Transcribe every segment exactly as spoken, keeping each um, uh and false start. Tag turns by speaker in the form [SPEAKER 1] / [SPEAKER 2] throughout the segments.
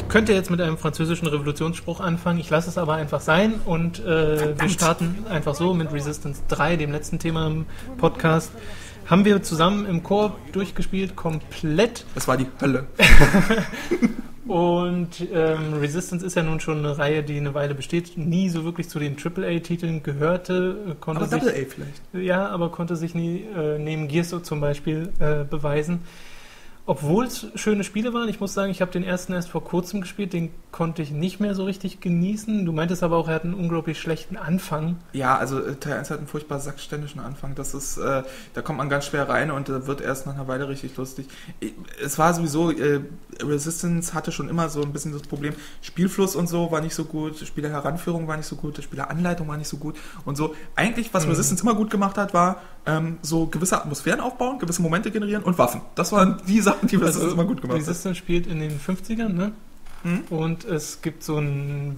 [SPEAKER 1] könnte jetzt mit einem französischen Revolutionsspruch anfangen, ich lasse es aber einfach sein und äh, wir starten einfach so mit Resistance drei, dem letzten Thema im Podcast. Haben wir zusammen im Koop durchgespielt, komplett.
[SPEAKER 2] Das war die Hölle.
[SPEAKER 1] Und ähm, Resistance ist ja nun schon eine Reihe, die eine Weile besteht, nie so wirklich zu den Triple A-Titeln gehörte. Konnte
[SPEAKER 2] aber
[SPEAKER 1] sich,
[SPEAKER 2] Double A vielleicht.
[SPEAKER 1] Ja, aber konnte sich nie äh, neben Gears zum Beispiel äh, beweisen. Obwohl es schöne Spiele waren, ich muss sagen, ich habe den ersten erst vor kurzem gespielt, den konnte ich nicht mehr so richtig genießen. Du meintest aber auch, er hat einen unglaublich schlechten Anfang.
[SPEAKER 2] Ja, also Teil eins hat einen furchtbar sackständischen Anfang. Das ist, äh, da kommt man ganz schwer rein und da wird erst nach einer Weile richtig lustig. Es war sowieso, äh, Resistance hatte schon immer so ein bisschen das Problem, Spielfluss und so war nicht so gut, Spielerheranführung war nicht so gut, Spieleranleitung war nicht so gut und so. Eigentlich, was mhm. Resistance immer gut gemacht hat, war ähm, so gewisse Atmosphären aufbauen, gewisse Momente generieren und Waffen. Das waren die Sachen, die Resistance also, immer gut gemacht hat.
[SPEAKER 1] Resistance spielt in den fünfzigern, ne? Mhm. Und es gibt so ein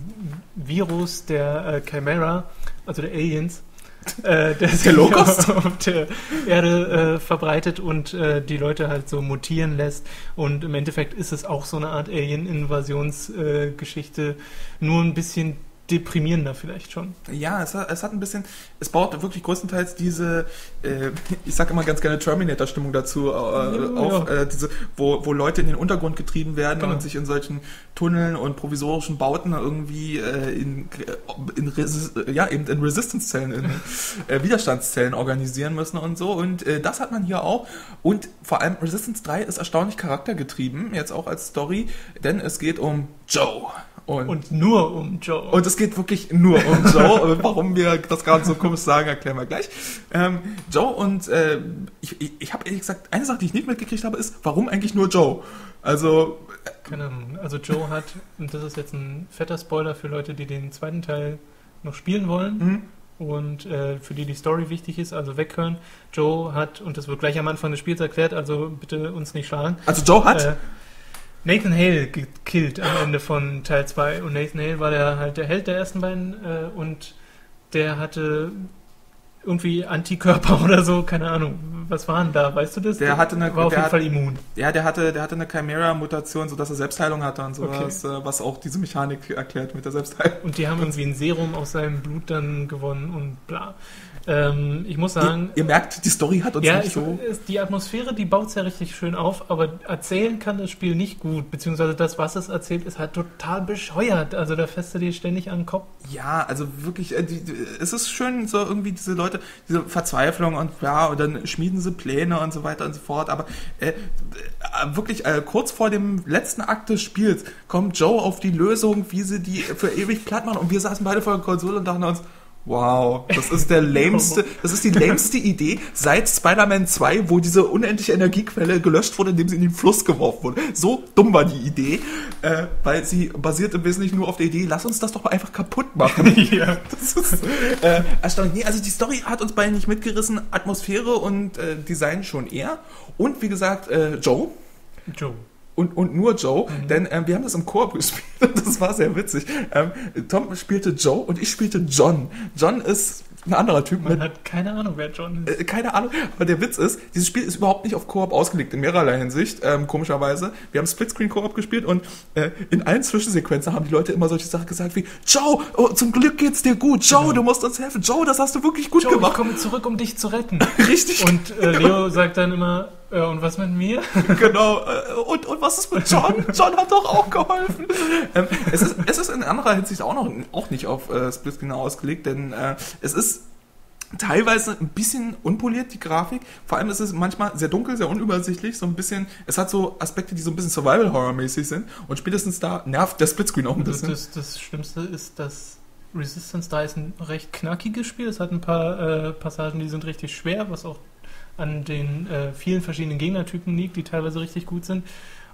[SPEAKER 1] Virus der äh, Chimera, also der Aliens, äh, der sich auf der Erde äh, verbreitet und äh, die Leute halt so mutieren lässt. Und im Endeffekt ist es auch so eine Art Alien-Invasionsgeschichte, äh, nur ein bisschen deprimierender vielleicht schon.
[SPEAKER 2] Ja, es hat, es hat ein bisschen, es baut wirklich größtenteils diese, äh, ich sag immer ganz gerne Terminator-Stimmung dazu äh, ja, auf, ja. Äh, diese, wo, wo Leute in den Untergrund getrieben werden genau. und sich in solchen Tunneln und provisorischen Bauten irgendwie äh, in, in, Resi- ja, eben in Resistance-Zellen, in äh, Widerstandszellen organisieren müssen und so. Und äh, das hat man hier auch. Und vor allem Resistance drei ist erstaunlich charaktergetrieben, jetzt auch als Story, denn es geht um Joe.
[SPEAKER 1] Und, und nur um Joe.
[SPEAKER 2] Und es geht wirklich nur um Joe. Warum wir das gerade so komisch sagen, erklären wir gleich. Ähm, Joe und äh, ich, ich, ich habe ehrlich gesagt, eine Sache, die ich nicht mitgekriegt habe, ist, warum eigentlich nur Joe? Also... Äh,
[SPEAKER 1] Keine Ahnung. Also Joe hat, und das ist jetzt ein fetter Spoiler für Leute, die den zweiten Teil noch spielen wollen mhm. und äh, für die die Story wichtig ist, also weghören. Joe hat, und das wird gleich am Anfang des Spiels erklärt, also bitte uns nicht schlagen.
[SPEAKER 2] Also Joe hat... Äh,
[SPEAKER 1] Nathan Hale gekillt am Ende von Teil zwei und Nathan Hale war der halt der Held der ersten beiden äh, und der hatte irgendwie Antikörper oder so, keine Ahnung, was waren da, weißt du das?
[SPEAKER 2] Der hatte eine,
[SPEAKER 1] war auf jeden
[SPEAKER 2] hat,
[SPEAKER 1] Fall immun.
[SPEAKER 2] Ja, der hatte, der hatte eine Chimera-Mutation, sodass er Selbstheilung hatte und sowas, okay. was auch diese Mechanik erklärt mit der Selbstheilung.
[SPEAKER 1] Und die haben irgendwie ein Serum aus seinem Blut dann gewonnen und bla. Ähm, ich muss sagen...
[SPEAKER 2] Ihr, ihr merkt, die Story hat uns
[SPEAKER 1] ja,
[SPEAKER 2] nicht
[SPEAKER 1] ich,
[SPEAKER 2] so...
[SPEAKER 1] Die Atmosphäre, die baut es ja richtig schön auf, aber erzählen kann das Spiel nicht gut, beziehungsweise das, was es erzählt, ist halt total bescheuert. Also da fässt du dir ständig an den Kopf.
[SPEAKER 2] Ja, also wirklich, äh, die, die, es ist schön, so irgendwie diese Leute, diese Verzweiflung und ja, und dann schmieden sie Pläne und so weiter und so fort, aber äh, äh, wirklich äh, kurz vor dem letzten Akt des Spiels kommt Joe auf die Lösung, wie sie die für ewig platt machen und wir saßen beide vor der Konsole und dachten uns, wow, das ist der lämste, das ist die lämste Idee seit Spider-Man zwei, wo diese unendliche Energiequelle gelöscht wurde, indem sie in den Fluss geworfen wurde. So dumm war die Idee, äh, weil sie basiert im Wesentlichen nur auf der Idee, lass uns das doch mal einfach kaputt machen. Ja. Das ist äh, erstaunlich. Nee, also die Story hat uns beide nicht mitgerissen, Atmosphäre und äh, Design schon eher. Und wie gesagt, äh, Joe.
[SPEAKER 1] Joe.
[SPEAKER 2] Und, und nur Joe, mhm. denn ähm, wir haben das im Koop gespielt und das war sehr witzig. Ähm, Tom spielte Joe und ich spielte John. John ist ein anderer Typ.
[SPEAKER 1] Man
[SPEAKER 2] mit,
[SPEAKER 1] hat keine Ahnung, wer John ist.
[SPEAKER 2] Äh, keine Ahnung, aber der Witz ist, dieses Spiel ist überhaupt nicht auf Koop ausgelegt, in mehrerlei Hinsicht, ähm, komischerweise. Wir haben Splitscreen-Koop gespielt und äh, in allen Zwischensequenzen haben die Leute immer solche Sachen gesagt wie, Joe, oh, zum Glück geht's dir gut, Joe, genau. Du musst uns helfen, Joe, das hast du wirklich gut
[SPEAKER 1] Joe,
[SPEAKER 2] gemacht.
[SPEAKER 1] Ich komme zurück, um dich zu retten.
[SPEAKER 2] Richtig.
[SPEAKER 1] Und äh, Leo sagt dann immer, ja, und was mit mir?
[SPEAKER 2] Genau. Und, und was ist mit John? John hat doch auch geholfen. Ähm, es, ist, es ist in anderer Hinsicht auch noch auch nicht auf äh, Splitscreen ausgelegt, denn äh, es ist teilweise ein bisschen unpoliert, die Grafik. Vor allem ist es manchmal sehr dunkel, sehr unübersichtlich, so ein bisschen, es hat so Aspekte, die so ein bisschen Survival-Horror-mäßig sind und spätestens da nervt der Splitscreen auch ein bisschen.
[SPEAKER 1] Das, das Schlimmste ist, dass Resistance drei ist ein recht knackiges Spiel. Es hat ein paar äh, Passagen, die sind richtig schwer, was auch an den äh, vielen verschiedenen Gegnertypen liegt, die teilweise richtig gut sind.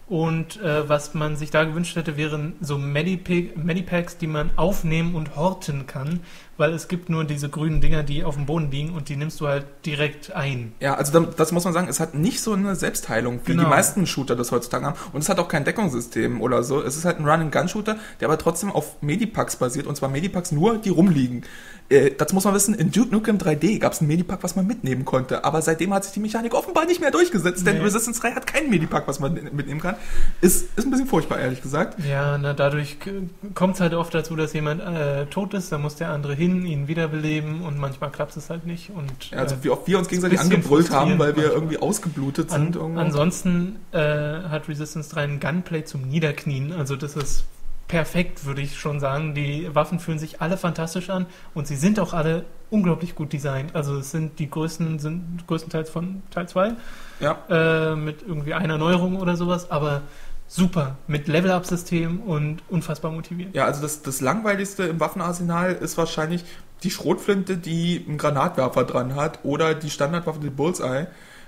[SPEAKER 1] Und äh, was man sich da gewünscht hätte, wären so Medipack, Medipacks, die man aufnehmen und horten kann, weil es gibt nur diese grünen Dinger, die auf dem Boden liegen und die nimmst du halt direkt ein.
[SPEAKER 2] Ja, also das muss man sagen, es hat nicht so eine Selbstheilung, wie genau. die meisten Shooter das heutzutage haben. Und es hat auch kein Deckungssystem oder so. Es ist halt ein Run-and-Gun-Shooter, der aber trotzdem auf Medipacks basiert, und zwar Medipacks nur, die rumliegen. Äh, dazu muss man wissen, in Duke Nukem drei D gab es ein Medipack, was man mitnehmen konnte. Aber seitdem hat sich die Mechanik offenbar nicht mehr durchgesetzt, denn nee. Resistance drei hat kein Medipack, was man mitnehmen kann. Ist, ist ein bisschen furchtbar, ehrlich gesagt.
[SPEAKER 1] Ja, na, dadurch kommt es halt oft dazu, dass jemand äh, tot ist, dann muss der andere hin, ihn wiederbeleben, und manchmal klappt es halt nicht. Und,
[SPEAKER 2] ja, also wie oft wir uns gegenseitig angebrüllt haben, weil wir manchmal irgendwie ausgeblutet sind.
[SPEAKER 1] An, ansonsten äh, hat Resistance drei ein Gunplay zum Niederknien, also das ist perfekt, würde ich schon sagen. Die Waffen fühlen sich alle fantastisch an und sie sind auch alle unglaublich gut designt. Also es sind die größten, sind größtenteils von Teil zwei,
[SPEAKER 2] ja.
[SPEAKER 1] äh, mit irgendwie einer Neuerung oder sowas, aber super, mit Level-Up-System und unfassbar motivierend.
[SPEAKER 2] Ja, also das, das Langweiligste im Waffenarsenal ist wahrscheinlich die Schrotflinte, die einen Granatwerfer dran hat, oder die Standardwaffe, die Bullseye.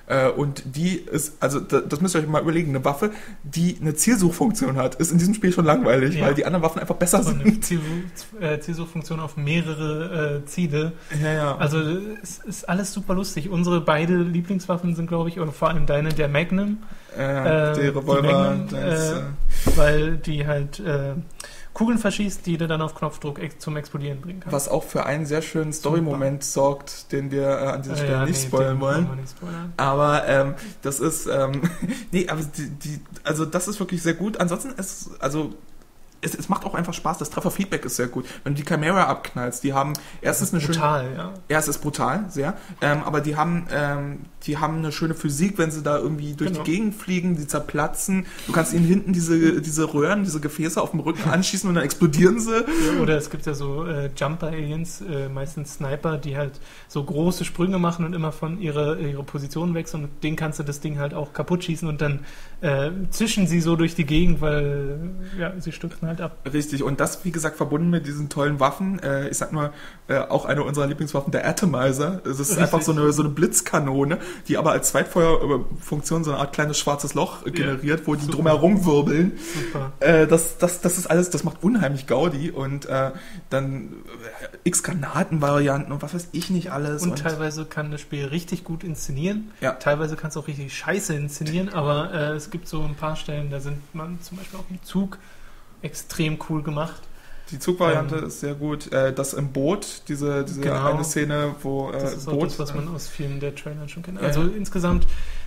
[SPEAKER 2] Und die ist, also das müsst ihr euch mal überlegen, eine Waffe, die eine Zielsuchfunktion hat, ist in diesem Spiel schon langweilig, ja. weil die anderen Waffen einfach besser Aber sind.
[SPEAKER 1] Eine Zielsuch, äh, Zielsuchfunktion auf mehrere äh, Ziele.
[SPEAKER 2] Ja, ja.
[SPEAKER 1] Also es ist alles super lustig. Unsere beide Lieblingswaffen sind, glaube ich, oder vor allem deine, der Magnum.
[SPEAKER 2] Äh, äh, die Revolver.
[SPEAKER 1] Die Magnum, das, äh, weil die halt äh, Kugeln verschießt, die du dann auf Knopfdruck ex- zum Explodieren bringen kannst.
[SPEAKER 2] Was auch für einen sehr schönen Story-Moment sorgt, den wir äh, an dieser Stelle ja, nicht, nee, spoilern wollen. Nicht spoilern. Aber ähm, das ist, ähm, nee, aber die, die, also das ist wirklich sehr gut. Ansonsten ist, also Es, es macht auch einfach Spaß, das Trefferfeedback ist sehr gut. Wenn du die Chimera abknallst, die haben erstens eine
[SPEAKER 1] brutal,
[SPEAKER 2] schöne...
[SPEAKER 1] ja.
[SPEAKER 2] Ja, es ist brutal, sehr. Ähm, aber die haben, ähm, die haben eine schöne Physik, wenn sie da irgendwie durch genau. die Gegend fliegen, die zerplatzen. Du kannst ihnen hinten diese, diese Röhren, diese Gefäße auf dem Rücken anschießen und dann explodieren sie.
[SPEAKER 1] Ja, oder es gibt ja so äh, Jumper-Aliens, äh, meistens Sniper, die halt so große Sprünge machen und immer von ihrer ihre Position wechseln. Und denen kannst du das Ding halt auch kaputt schießen und dann äh, zischen sie so durch die Gegend, weil ja, sie stürzen halt ab.
[SPEAKER 2] Richtig, und das, wie gesagt, verbunden mit diesen tollen Waffen. Äh, ich sag nur, äh, auch eine unserer Lieblingswaffen, der Atomizer. Es ist Richtig. einfach so eine, so eine Blitzkanone, die aber als Zweitfeuerfunktion so eine Art kleines schwarzes Loch generiert, ja, wo die super. drumherum wirbeln. Super. Äh, das, das, das ist alles, das macht unheimlich Gaudi, und äh, dann äh, x Granatenvarianten und was weiß ich nicht alles.
[SPEAKER 1] Und, und teilweise kann das Spiel richtig gut inszenieren.
[SPEAKER 2] Ja.
[SPEAKER 1] Teilweise kann es auch richtig scheiße inszenieren, aber äh, es gibt so ein paar Stellen, da sind man zum Beispiel auch im Zug extrem cool gemacht.
[SPEAKER 2] Die Zugvariante ähm, ist sehr gut. Äh, das im Boot, diese, diese
[SPEAKER 1] genau.
[SPEAKER 2] eine Szene, wo äh,
[SPEAKER 1] das ist
[SPEAKER 2] Boot...
[SPEAKER 1] auch das, was man aus vielen der Trailern schon kennt. Also ja. insgesamt,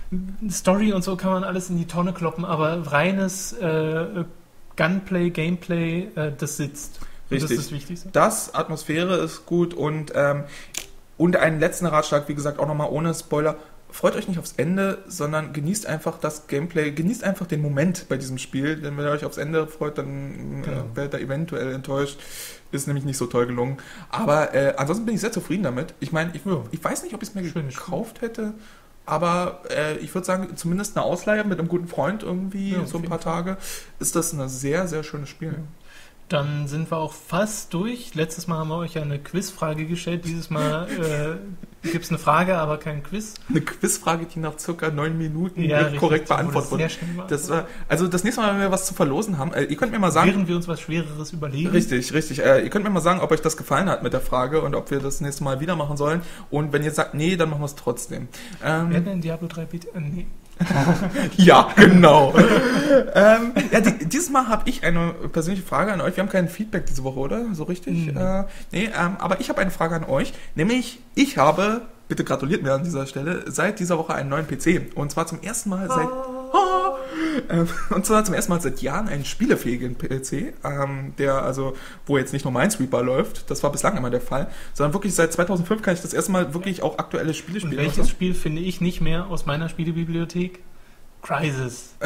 [SPEAKER 1] Story und so kann man alles in die Tonne kloppen, aber reines äh, Gunplay, Gameplay, äh, das sitzt.
[SPEAKER 2] Richtig.
[SPEAKER 1] Das ist das Wichtigste.
[SPEAKER 2] Das, Atmosphäre ist gut, und, ähm, und einen letzten Ratschlag, wie gesagt, auch nochmal ohne Spoiler: Freut euch nicht aufs Ende, sondern genießt einfach das Gameplay, genießt einfach den Moment bei diesem Spiel, denn wenn ihr euch aufs Ende freut, dann genau. äh, werdet ihr eventuell enttäuscht. Ist nämlich nicht so toll gelungen. Aber äh, ansonsten bin ich sehr zufrieden damit. Ich meine, ich, ja. ich weiß nicht, ob ich es mir Schön gekauft Spiel. hätte, aber äh, ich würde sagen, zumindest eine Ausleihe mit einem guten Freund irgendwie, ja, so ein paar Tage, ist das ein sehr, sehr schönes Spiel. Ja.
[SPEAKER 1] Dann sind wir auch fast durch. Letztes Mal haben wir euch ja eine Quizfrage gestellt. Dieses Mal äh, gibt es eine Frage, aber kein Quiz.
[SPEAKER 2] Eine Quizfrage, die nach circa neun Minuten ja, korrekt beantwortet wurde. Das war, also das nächste Mal, wenn wir was zu verlosen haben, äh, ihr könnt mir mal sagen...
[SPEAKER 1] Während wir uns was Schwereres überlegen.
[SPEAKER 2] Richtig, richtig. Äh, ihr könnt mir mal sagen, ob euch das gefallen hat mit der Frage und ob wir das nächste Mal wieder machen sollen. Und wenn ihr sagt, nee, dann machen wir es trotzdem. Ähm,
[SPEAKER 1] Wer hat denn Diablo drei Beta? Äh, nee.
[SPEAKER 2] Ja, genau. ähm, ja, die, dieses Mal habe ich eine persönliche Frage an euch. Wir haben kein Feedback diese Woche, oder? So richtig? Mhm. Äh, nee, ähm, aber ich habe eine Frage an euch. Nämlich, ich habe, bitte gratuliert mir an dieser Stelle, seit dieser Woche einen neuen P C. Und zwar zum ersten Mal seit... Oh, ähm, und zwar zum ersten Mal seit Jahren einen spielefähigen P C, ähm, der also, wo jetzt nicht nur Minesweeper läuft, das war bislang immer der Fall, sondern wirklich seit zweitausendfünf kann ich das erste Mal wirklich auch aktuelle Spiele spielen.
[SPEAKER 1] Und welches also? Spiel finde ich nicht mehr aus meiner Spielebibliothek? Crysis.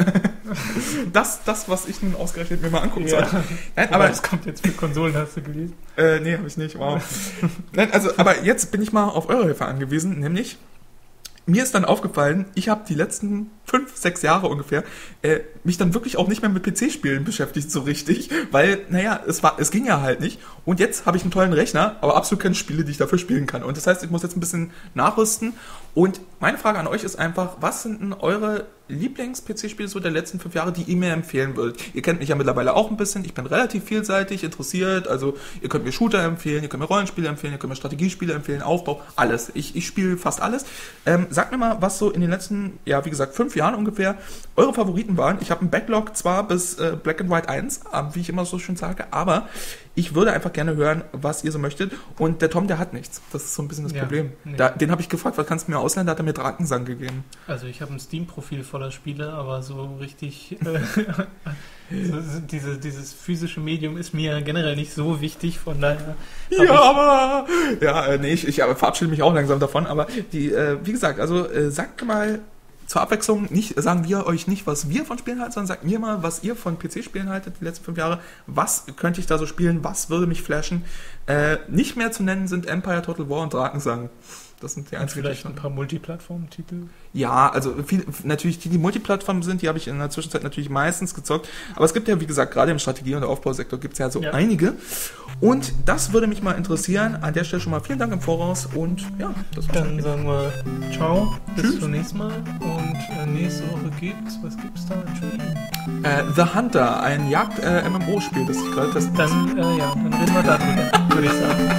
[SPEAKER 2] das, das, was ich nun ausgerechnet mir mal angucken
[SPEAKER 1] ja.
[SPEAKER 2] soll. Nein,
[SPEAKER 1] aber das kommt jetzt für Konsolen, hast du gelesen?
[SPEAKER 2] Äh, nee, habe ich nicht, wow. Nein, also, aber jetzt bin ich mal auf eure Hilfe angewiesen, nämlich mir ist dann aufgefallen, ich habe die letzten fünf, sechs Jahre ungefähr, äh, mich dann wirklich auch nicht mehr mit P C-Spielen beschäftigt so richtig, weil, naja, es war, es ging ja halt nicht. Und jetzt habe ich einen tollen Rechner, aber absolut keine Spiele, die ich dafür spielen kann. Und das heißt, ich muss jetzt ein bisschen nachrüsten. Und meine Frage an euch ist einfach, was sind denn eure Lieblings-P C-Spiele so der letzten fünf Jahre, die ihr mir empfehlen würdet? Ihr kennt mich ja mittlerweile auch ein bisschen, ich bin relativ vielseitig interessiert, also ihr könnt mir Shooter empfehlen, ihr könnt mir Rollenspiele empfehlen, ihr könnt mir Strategiespiele empfehlen, Aufbau, alles. Ich, ich spiele fast alles. Ähm, sagt mir mal, was so in den letzten, ja wie gesagt, fünf Jahren ungefähr eure Favoriten waren. Ich habe einen Backlog zwar bis äh, Black and White eins, wie ich immer so schön sage, aber ich würde einfach gerne hören, was ihr so möchtet. Und der Tom, der hat nichts. Das ist so ein bisschen das ja, Problem. Nee. Da, den habe ich gefragt, was kannst du mir ausleihen? Da hat er mir Drakensang gegeben.
[SPEAKER 1] Also ich habe ein Steam-Profil voller Spiele, aber so richtig äh, so, diese, dieses physische Medium ist mir generell nicht so wichtig, von daher...
[SPEAKER 2] Ja, aber... Ja, äh, nee, ich, ich aber verabschiede mich auch langsam davon, aber die, äh, wie gesagt, also äh, sagt mal... Zur Abwechslung, nicht, sagen wir euch nicht, was wir von Spielen halten, sondern sagt mir mal, was ihr von P C-Spielen haltet die letzten fünf Jahre. Was könnte ich da so spielen? Was würde mich flashen? Äh, nicht mehr zu nennen sind Empire, Total War und Drakensang. Das sind die einzigen.
[SPEAKER 1] Vielleicht ein paar Multiplattform-Titel?
[SPEAKER 2] Ja, also viel, natürlich die, die Multiplattformen sind, die habe ich in der Zwischenzeit natürlich meistens gezockt. Aber es gibt ja, wie gesagt, gerade im Strategie- und Aufbausektor gibt es ja so ja. einige. Und das würde mich mal interessieren. An der Stelle schon mal vielen Dank im Voraus. Und ja, das war's.
[SPEAKER 1] Dann sagen wir ciao, bis Tschüss. Zum nächsten Mal. Und äh, nächste Woche gibt's, was gibt's da? Entschuldigung.
[SPEAKER 2] Äh, The Hunter, ein Jagd-M M O-Spiel, das ich gerade testen muss.
[SPEAKER 1] Dann, äh, ja, dann reden wir darüber, würde ich sagen.